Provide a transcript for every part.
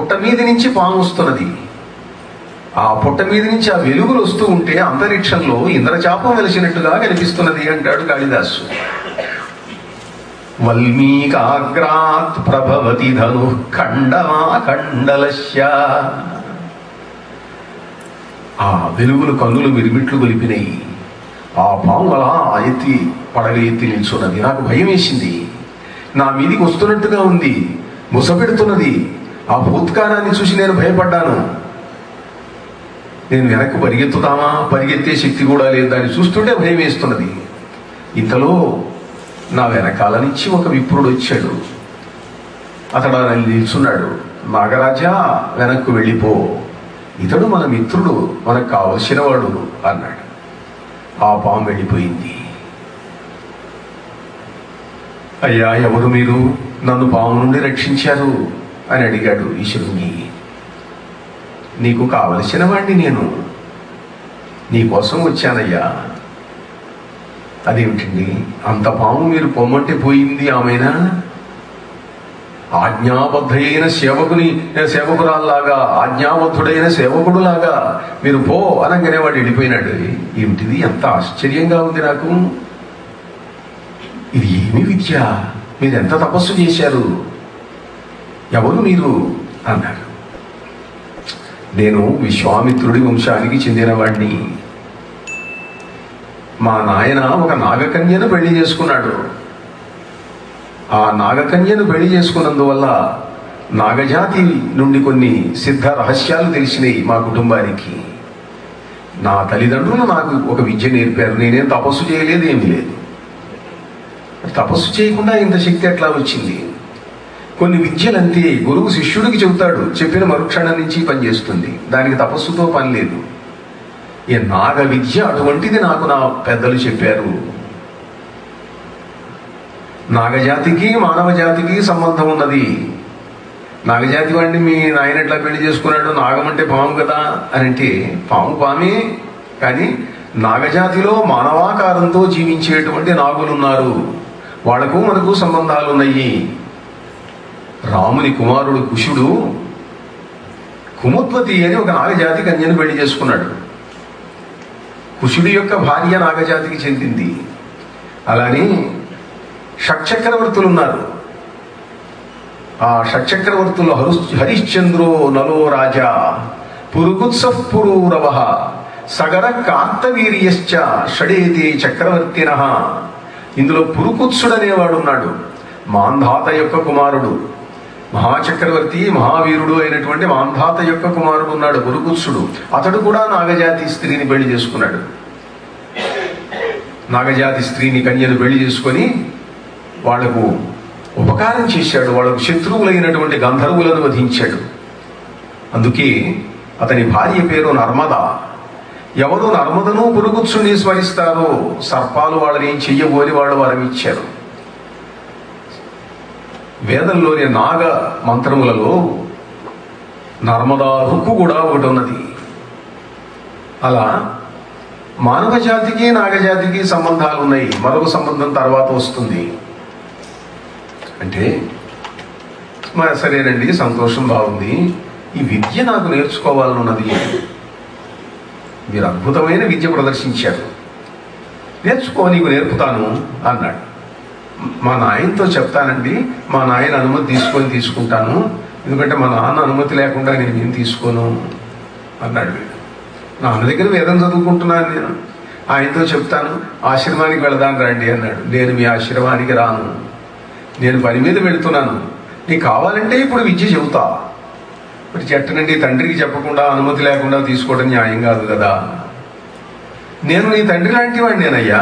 పుట్ట మీది నుంచి పాము వస్తున్నది. ఆ పుట్ట మీద నుంచి ఆ వెలుగులు వస్తూ ఉంటే అంతరిక్షంలో ఇంద్రచాపం వెలిసినట్టుగా కనిపిస్తున్నది అంటాడు కాళిదాసు. వల్మీకాగ్రాత్ ప్రభవతి ధను ఖండమాఖండలస్య. ఆ వెలుగులు కన్నులు మిరిమిట్లు గొలిపినాయి. ఆ పాము అలా ఎత్తి పడగ ఎత్తి నిల్చున్నది. నాకు భయం వేసింది. నా మీదికి వస్తున్నట్టుగా ఉంది, ముసపెడుతున్నది. ఆ భూత్కారాన్ని చూసి నేను భయపడ్డాను. నేను వెనక్కి పరిగెత్తుతామా, పరిగెత్తే శక్తి కూడా లేదు. దాన్ని చూస్తుంటే భయం వేస్తున్నది. ఇంతలో నా వెనకాల నుంచి ఒక విప్రుడు వచ్చాడు. అతడు నిల్చున్నాడు. నాగరాజా, వెనక్కు వెళ్ళిపో, ఇతడు మన మిత్రుడు, మనకు కావలసిన వాడు అన్నాడు. ఆ పాము వెళ్ళిపోయింది. అయ్యా, ఎవరు మీరు? నన్ను పాము నుండి రక్షించారు అని అడిగాడు ఈశ్వరుని. నీకు కావలసిన వాడిని, నేను నీకోసం వచ్చానయ్యా. అదేమిటండి, అంత పాము మీరు పొమ్మంటే పోయింది ఆమెనా? ఆజ్ఞాబద్ధైన సేవకురాల్లాగా, ఆజ్ఞాబద్ధుడైన సేవకుడులాగా మీరు పో అనగానే వాడు వెళ్ళిపోయినాడు. ఏమిటిది, ఎంత ఆశ్చర్యంగా ఉంది నాకు. ఇది ఏమి విద్య? మీరు ఎంత తపస్సు చేశారు? ఎవరు మీరు అన్నారు. నేను విశ్వామిత్రుడి వంశానికి చెందినవాడిని. మా నాయన ఒక నాగకన్యను పెళ్లి చేసుకున్నాడు. ఆ నాగకన్యను పెళ్లి చేసుకున్నందువల్ల నాగజాతి నుండి కొన్ని సిద్ధ రహస్యాలు తెలిసినాయి మా కుటుంబానికి. నా తల్లిదండ్రులు నాకు ఒక విద్య నేర్పారు. నేనేం తపస్సు చేయలేదు, ఏమీ లేదు. తపస్సు చేయకుండా ఇంత శక్తి ఎట్లా వచ్చింది? కొన్ని విద్యలంతే గురువు శిష్యుడికి చెబుతాడు, చెప్పిన మరుక్షణం నుంచి పనిచేస్తుంది. దానికి తపస్సుతో పని లేదు. ఈ నాగ విద్య అటువంటిది నాకు నా పెద్దలు చెప్పారు. నాగజాతికి మానవ జాతికి సంబంధం ఉన్నది. నాగజాతి వాడిని మీ నాయన ఎట్లా పెళ్లి చేసుకున్నాడు? నాగం అంటే పాము కదా అని అంటే, పాము పామే, కానీ నాగజాతిలో మానవాకారంతో జీవించేటువంటి నాగులున్నారు. వాళ్లకు మనకు సంబంధాలు ఉన్నాయి. రాముని కుమారుడు కుశుడు కుముద్వతి అని ఒక నాగజాతి కన్యను పెళ్లి చేసుకున్నాడు. కుశుడి యొక్క భార్య నాగజాతికి చెందింది. అలానే షట్చక్రవర్తులు ఉన్నారు. ఆ షట్చక్రవర్తులు హరిశ్చంద్రో నలో రాజా పురుకుత్సః పురూరవ సగర కార్తవీర్యశ్చ షడేతి చక్రవర్తినః. ఇందులో పురుకుత్సుడు అనేవాడు ఉన్నాడు. మాంధాత యొక్క కుమారుడు, మహాచక్రవర్తి మహావీరుడు అయినటువంటి మాంధాత యొక్క కుమారుడు ఉన్నాడు పురుకుత్సుడు. అతడు కూడా నాగజాతి స్త్రీని పెళ్లి చేసుకున్నాడు. నాగజాతి స్త్రీని కన్యను పెళ్లి చేసుకొని వాళ్లకు ఉపకారం చేశాడు. వాళ్లకు శత్రువులైనటువంటి గంధర్వులను వధించాడు. అందుకే అతని భార్య పేరు నర్మద. ఎవరు నర్మదను పురుకుత్సుని స్మరిస్తారో సర్పాలు వాళ్ళని ఏం చెయ్యబోని వాళ్ళు వరమిచ్చారు. వేదంలోని నాగ మంత్రములలో నర్మదా రుక్కు కూడా ఒకటి ఉన్నది. అలా మానవ జాతికి నాగజాతికి సంబంధాలు ఉన్నాయి. మరొక సంబంధం తర్వాత వస్తుంది. అంటే సరేనండి, సంతోషం, బాగుంది. ఈ విద్య నాకు నేర్చుకోవాలన్నది. మీరు అద్భుతమైన విద్య ప్రదర్శించారు, నేర్చుకో, నీకు నేర్పుతాను అన్నాడు. మా నాయనతో చెప్తానండి, మా నాయన అనుమతి తీసుకుంటాను, ఎందుకంటే మా నాన్న అనుమతి లేకుండా నేను ఏం తీసుకోను అన్నాడు. వీడు, నాన్న దగ్గర వేదం చదువుకుంటున్నాను నేను, ఆయనతో చెప్తాను, ఆశ్రమానికి వెళదాను రండి అన్నాడు. నేను మీ ఆశ్రమానికి రాను, నేను పని మీద వెళుతున్నాను. నీకు కావాలంటే ఇప్పుడు విద్య చెబుతా. మరి చెట్టనండి, తండ్రికి చెప్పకుండా అనుమతి లేకుండా తీసుకోవడం న్యాయం కాదు కదా. నేను నీ తండ్రి లాంటి వాడిని నేనయ్యా.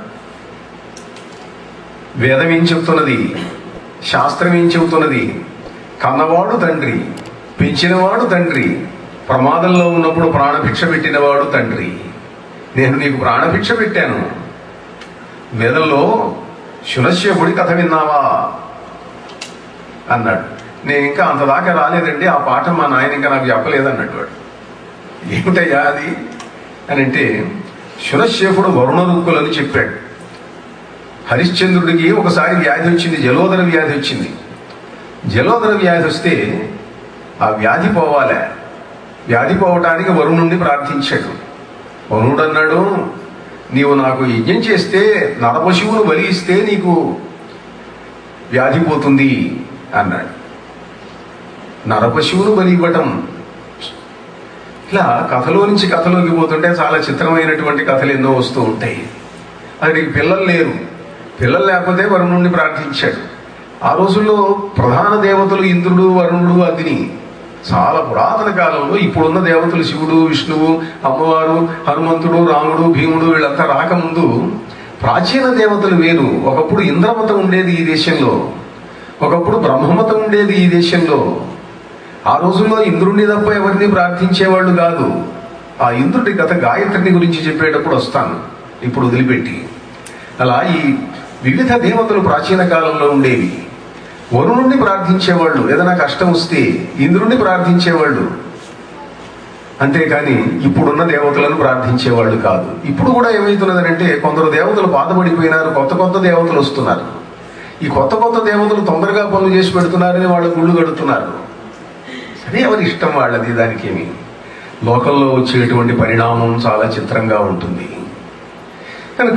వేదం ఏం చెబుతున్నది, శాస్త్రం ఏం చెబుతున్నది? కన్నవాడు తండ్రి, పెంచినవాడు తండ్రి, ప్రమాదంలో ఉన్నప్పుడు ప్రాణభిక్ష పెట్టినవాడు తండ్రి. నేను నీకు ప్రాణభిక్ష పెట్టాను. వేదంలో శునశ్శేపుడి కథ విన్నావా అన్నాడు. నేను ఇంకా అంతదాకా రాలేదండి, ఆ పాఠం మా నాయన ఇంకా నాకు చెప్పలేదన్నట్టు. వాడు, ఏమిటయ్యా అది అని అంటే, శునశ్శేపుడు వరుణ రుక్కులని చెప్పాడు. హరిశ్చంద్రుడికి ఒకసారి వ్యాధి వచ్చింది, జలోదర వ్యాధి వచ్చింది. జలోదర వ్యాధి వస్తే ఆ వ్యాధి పోవాలే. వ్యాధి పోవటానికి వరుణుణ్ణి ప్రార్థించాడు. వరుణుడు అన్నాడు, నీవు నాకు యజ్ఞం చేస్తే, నరపశువును బలి ఇస్తే నీకు వ్యాధి పోతుంది అన్నాడు. నరపశువును బలి ఇవ్వటం, ఇలా కథలో నుంచి కథలోకి పోతుంటే చాలా చిత్రమైనటువంటి కథలు ఎన్నో వస్తూ ఉంటాయి. అతనికి పిల్లలు లేరు. పిల్లలు లేకపోతే వరుణుణ్ణి ప్రార్థించాడు. ఆ రోజుల్లో ప్రధాన దేవతలు ఇంద్రుడు, వరుణుడు, అగ్ని. చాలా పురాతన కాలంలో ఇప్పుడున్న దేవతలు శివుడు, విష్ణువు, అమ్మవారు, హనుమంతుడు, రాముడు, భీముడు వీళ్ళంతా రాకముందు ప్రాచీన దేవతలు వేరు. ఒకప్పుడు ఇంద్రమతం ఉండేది ఈ దేశంలో, ఒకప్పుడు బ్రహ్మమతం ఉండేది ఈ దేశంలో. ఆ రోజుల్లో ఇంద్రుడిని తప్ప ఎవరిని ప్రార్థించేవాళ్ళు కాదు. ఆ ఇంద్రుడి కథ గాయత్రిని గురించి చెప్పేటప్పుడు వస్తాను, ఇప్పుడు వదిలిపెట్టి. అలా ఈ వివిధ దేవతలు ప్రాచీన కాలంలో ఉండేవి. వరుణుణ్ణి ప్రార్థించేవాళ్ళు, ఏదైనా కష్టం వస్తే ఇంద్రుణ్ణి ప్రార్థించేవాళ్ళు, అంతేకాని ఇప్పుడున్న దేవతలను ప్రార్థించేవాళ్ళు కాదు. ఇప్పుడు కూడా ఏమవుతున్నదంటే కొందరు దేవతలు బాధపడిపోయినారు, కొత్త కొత్త దేవతలు వస్తున్నారు. ఈ కొత్త కొత్త దేవతలు తొందరగా పనులు చేసి పెడుతున్నారని వాళ్ళు గుళ్ళు కడుతున్నారు. సరే, ఎవరి ఇష్టం వాళ్ళది, దానికేమి. లోకంలో వచ్చేటువంటి పరిణామం చాలా చిత్రంగా ఉంటుంది. కనుక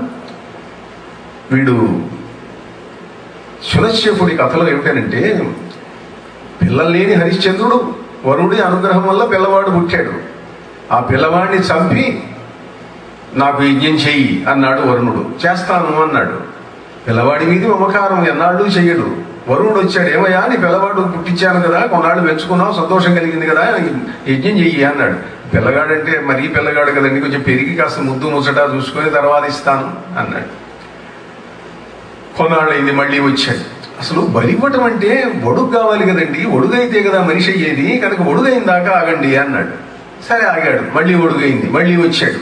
వీడు శునశ్శేపుడి కథలో ఏమిటనంటే, పిల్లలు లేని హరిశ్చంద్రుడు వరుణుడి అనుగ్రహం వల్ల పిల్లవాడు పుట్టాడు. ఆ పిల్లవాడిని చంపి నాకు యజ్ఞం చెయ్యి అన్నాడు వరుణుడు. చేస్తాను అన్నాడు. పిల్లవాడి మీద మమకారం ఎన్నాళ్ళు చెయ్యడు. వరుణుడు వచ్చాడు, ఏమయ్యా నీ పిల్లవాడు పుట్టించాను కదా, కొన్నాళ్ళు పెంచుకున్నావు, సంతోషం కలిగింది కదా, యజ్ఞం చెయ్యి అన్నాడు. పిల్లగాడంటే మరీ పిల్లగాడు కదండి, కొంచెం పెరిగి కాస్త ముద్దు ముచ్చట చూసుకొని తర్వాత ఇస్తాను అన్నాడు. కొన్నాళ్ళు అయింది, మళ్ళీ వచ్చాడు. అసలు బలివ్వటం అంటే ఒడుగు కావాలి కదండి, ఒడుగైతే కదా మనిషి అయ్యేది, కనుక ఒడుగైన దాకా ఆగండి అన్నాడు. సరే ఆగాడు. మళ్ళీ ఒడుగైంది, మళ్ళీ వచ్చాడు.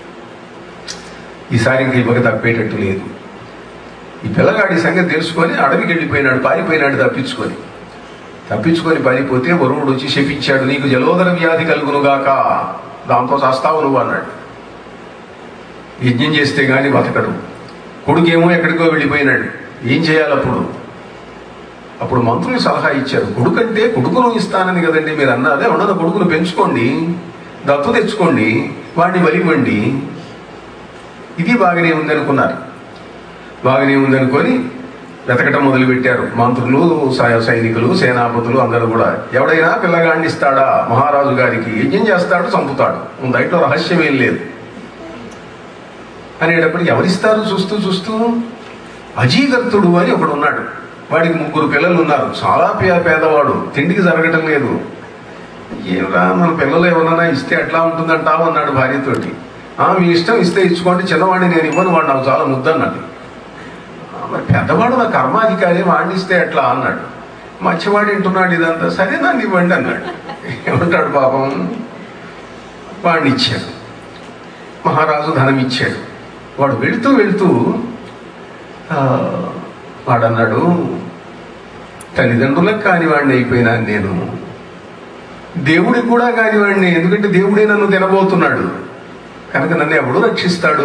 ఈసారి ఇంక ఇవ్వక తప్పేటట్టు లేదు. ఈ పిల్లగాడి సంగతి తెలుసుకొని అడవికి వెళ్ళిపోయినాడు, పారిపోయినాడు. తప్పించుకొని పారిపోతే వరుణుడు వచ్చి శపించాడు, నీకు జలోదర వ్యాధి కలుగునుగాక, దాంతో చేస్తావు నువ్వు అన్నాడు. యజ్ఞం చేస్తే గాని బతకడు. కొడుకేమో ఎక్కడికో వెళ్ళిపోయినాడు. ఏం చేయాలి అప్పుడు మంత్రులు సలహా ఇచ్చారు. కొడుకంటే కొడుకును ఇస్తానని కదండి మీరు అన్నారే, ఉన్నది కొడుకును పెంచుకోండి, దత్తు తెచ్చుకోండి, వాడిని బలివ్వండి. ఇది బాగానే ఉందనుకున్నారు. బాగానే ఉందనుకొని వెతకటం మొదలుపెట్టారు మంత్రులు, సైనికులు, సేనాపతులు అందరూ కూడా. ఎవడైనా పిల్లగాడిని ఇస్తాడా మహారాజు గారికి, యజ్ఞం చేస్తాడు, చంపుతాడు, దాంట్లో రహస్యం ఏం లేదు అనేటప్పటికి ఎవరిస్తారు చూస్తూ అజీగర్తుడు అని ఒకడు ఉన్నాడు. వాడికి 3 పిల్లలు ఉన్నారు. చాలా పేదవాడు, తిండికి జరగటం లేదు. ఏమరా మన పిల్లలు ఎవరన్నా ఇస్తే ఎట్లా ఉంటుందంటావు అన్నాడు భార్యతోటి. మీ ఇష్టం, ఇస్తే ఇచ్చుకోండి, చిన్నవాడిని నేను ఇవ్వను, వాడు నాకు చాలా ముద్దన్నాడు. మరి పెద్దవాడు నా కర్మాధికారి, వాడిని ఇస్తే ఎట్లా అన్నాడు. మధ్యవాడు వింటున్నాడు ఇదంతా. సరే నన్ను ఇవ్వండి అన్నాడు. ఏమంటాడు పాపం. వాడిని ఇచ్చాడు. మహారాజు ధనం ఇచ్చాడు. వాడు వెళుతూ వాడన్నాడు, తల్లిదండ్రులకు కానివాడిని అయిపోయినాను నేను, దేవుడికి కూడా కానివాడిని, ఎందుకంటే దేవుడే నన్ను తినబోతున్నాడు, కనుక నన్ను ఎవడు రక్షిస్తాడు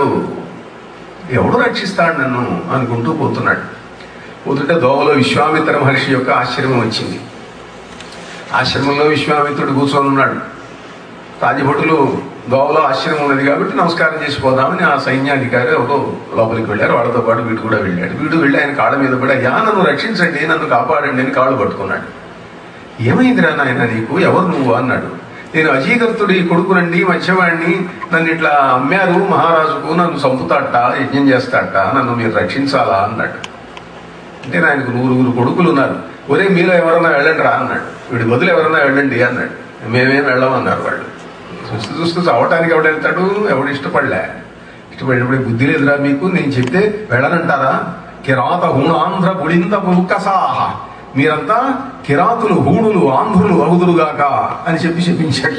నన్ను అనుకుంటూ పోతున్నాడు. పోతుంటే దోవలో విశ్వామిత్ర మహర్షి యొక్క ఆశ్రమం వచ్చింది. ఆశ్రమంలో విశ్వామిత్రుడు కూర్చొని ఉన్నాడు. రాజభటులు దోవలో ఆశ్రమం ఉన్నది కాబట్టి నమస్కారం చేసిపోదామని ఆ సైన్యాధికారి ఒకరు లోపలికి వెళ్ళారు. వాళ్ళతో పాటు వీడు కూడా వెళ్ళాడు. వీడు వెళ్ళి ఆయన కాళ్ళ మీద పడి, అయ్యా నన్ను రక్షించండి, నన్ను కాపాడండి అని కాళ్ళు పట్టుకున్నాడు. ఏమైందిరా నాయన నీకు, ఎవరు నువ్వు అన్నాడు. నేను అజీగర్తుడి కొడుకునండి, మధ్యవాడిని, నన్ను ఇట్లా అమ్మారు మహారాజుకు, నన్ను చంపుతాట, యజ్ఞం చేస్తాట, నన్ను మీరు రక్షించాలా అన్నాడు. అంటే ఆయనకు 9 కొడుకులు ఉన్నారు. ఒరే మీలో ఎవరన్నా వెళ్ళండి రా అన్నాడు. వీడి బదులు ఎవరన్నా వెళ్ళండి అన్నాడు. మేమేం వెళ్ళమన్నారు వాళ్ళు. చూస్తూ చావటానికి ఎవడు వెళ్తాడు, ఎవడు ఇష్టపడినప్పుడు బుద్ధి లేదురా మీకు, నేను చెప్తే వెళ్ళనంటారా. కిరాత హూణాంధ్ర పుడింత పుల్కసాహ, మీరంతా కిరాతులు, హూణులు, ఆంధ్రులు అవుదురుగాక అని చెప్పించాడు.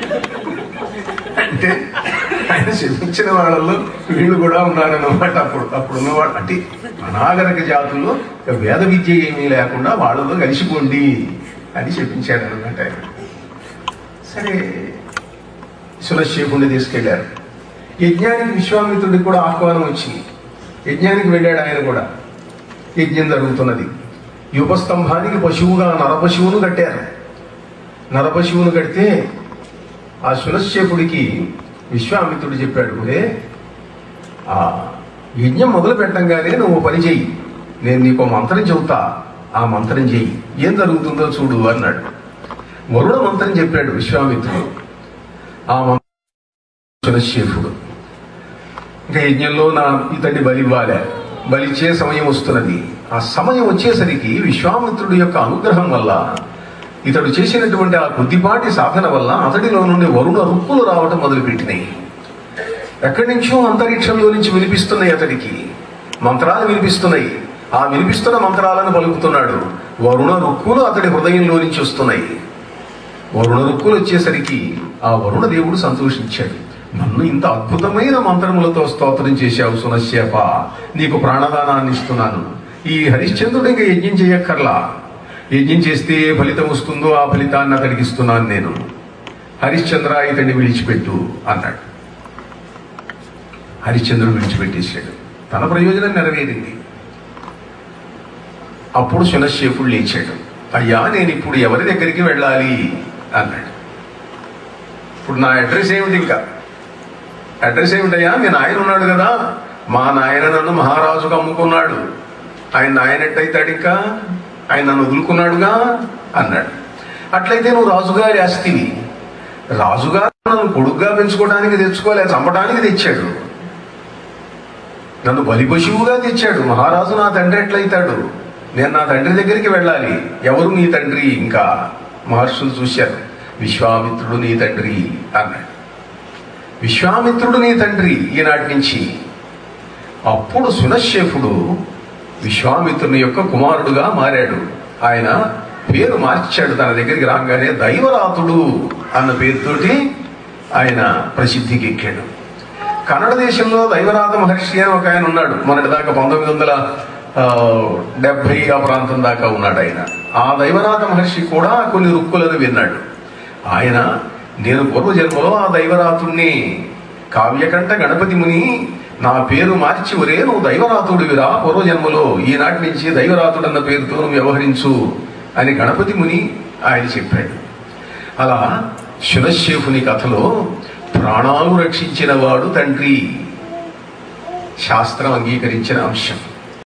అంటే ఆయన చెప్పించిన వాళ్ళలో వీళ్ళు కూడా ఉన్నారన్నమాట. అప్పుడున్నవాడు అంటే అనాగరిక జాతుల్లో వేద విద్య ఏమీ లేకుండా వాళ్ళలో కలిసిపోండి అని చెప్పించాడు అనమాట ఆయన. సరే శునశ్శేపుణ్ణి తీసుకెళ్లారు. యజ్ఞానికి విశ్వామిత్రుడికి కూడా ఆహ్వానం వచ్చింది. యజ్ఞానికి వెళ్ళాడు ఆయన కూడా. యజ్ఞం జరుగుతున్నది. యూపస్తంభానికి పశువుగా నరపశువును కట్టారు. నరపశువును కడితే ఆ శునశ్చేపుడికి విశ్వామిత్రుడు చెప్పాడు, ఒరే ఆ యజ్ఞం మొదలు పెట్టంగానే నువ్వు పని చెయ్యి, నేను నీకు మంత్రం చెబుతా, ఆ మంత్రం చెయ్యి, ఏం జరుగుతుందో చూడు అన్నాడు. వరుణ మంత్రం చెప్పాడు విశ్వామిత్రుడు. ఆ మంత్రం శునశ్చేపుడు ఇంకా యజ్ఞంలో ఇతన్ని బలివ్వాలి, బలిచ్చే సమయం వస్తున్నది. ఆ సమయం వచ్చేసరికి విశ్వామిత్రుడి యొక్క అనుగ్రహం వల్ల, ఇతడు చేసినటువంటి ఆ కొద్దిపాటి సాధన వల్ల అతడిలో నుండి వరుణ రుక్కులు రావటం మొదలుపెట్టినాయి. ఎక్కడి నుంచో అంతరిక్షంలో నుంచి వినిపిస్తున్నాయి, అతడికి మంత్రాలు వినిపిస్తున్నాయి. ఆ వినిపిస్తున్న మంత్రాలను పలుకుతున్నాడు. వరుణ రుక్కులు అతడి హృదయంలో నుంచి వస్తున్నాయి. వరుణ రుక్కులు వచ్చేసరికి ఆ వరుణ దేవుడు సంతోషించాడు. నన్ను ఇంత అద్భుతమైన మంత్రములతో స్తోత్రం చేశావు శునశ్చేప, నీకు ప్రాణదానాన్ని ఇస్తున్నాను. ఈ హరిశ్చంద్రుడు ఇంకా యజ్ఞం చేయక్కర్లా, యజ్ఞం చేస్తే ఏ ఫలితం వస్తుందో ఆ ఫలితాన్ని అతడికి ఇస్తున్నాను నేను. హరిశ్చంద్ర ఇతన్ని విడిచిపెట్టు అన్నాడు. హరిశ్చంద్రుడు విడిచిపెట్టేశాడు. తన ప్రయోజనం నెరవేరింది. అప్పుడు శునశ్చేపుడు లేచాడు. అయ్యా, నేను ఇప్పుడు ఎవరి దగ్గరికి వెళ్ళాలి అన్నాడు. ఇప్పుడు నా అడ్రస్ ఏమిటి? ఇంకా అడ్రస్ ఏమిటయ్యా? మీ నాయన ఉన్నాడు కదా, మా నాయన నన్ను మహారాజుకు అమ్ముకున్నాడు, ఆయన నాయన ఎట్టయితాడు, ఇంకా ఆయన నన్ను వదులుకున్నాడుగా అన్నాడు. అట్లయితే నువ్వు రాజుగారి ఆస్తివి. రాజుగారు నన్ను కొడుగ్గా పెంచుకోవడానికి తెచ్చుకోలే, చంపడానికి తెచ్చాడు. నన్ను బలిపశువుగా తెచ్చాడు. మహారాజు నా తండ్రి ఎట్లయితాడు? నేను నా తండ్రి దగ్గరికి వెళ్ళాలి. ఎవరు నీ తండ్రి? ఇంకా మహర్షులు చూశారు. విశ్వామిత్రుడు నీ తండ్రి అన్నాడు. విశ్వామిత్రుడు నీ తండ్రి ఈనాటి నుంచి. అప్పుడు శునశ్చేపుడు విశ్వామిత్రుని యొక్క కుమారుడుగా మారాడు. ఆయన పేరు మార్చాడు. తన దగ్గరికి రాగానే దైవరాతుడు అన్న పేరుతోటి ఆయన ప్రసిద్ధికి ఎక్కాడు. కన్నడ దేశంలో దైవరాత మహర్షి అని ఒక ఆయన ఉన్నాడు. మొన్నటిదాకా 1970 ఆ ప్రాంతం దాకా ఉన్నాడు ఆయన. ఆ దైవరాత మహర్షి కూడా కొన్ని రుక్కులను విన్నాడు. ఆయన, నేను పూర్వజన్మలో ఆ దైవరాతుణ్ణి, కావ్యకంఠ గణపతి ముని నా పేరు మార్చి, ఒరే నువ్వు దైవరాతుడివిరా పూర్వజన్మలో, ఈనాటి నుంచి దైవరాతుడు అన్న పేరుతో నువ్వు వ్యవహరించు అని గణపతి ముని ఆయన చెప్పాడు. అలా శునశ్చేపుని కథలో ప్రాణాలు రక్షించిన వాడు తండ్రి శాస్త్రం అంగీకరించిన అంశం.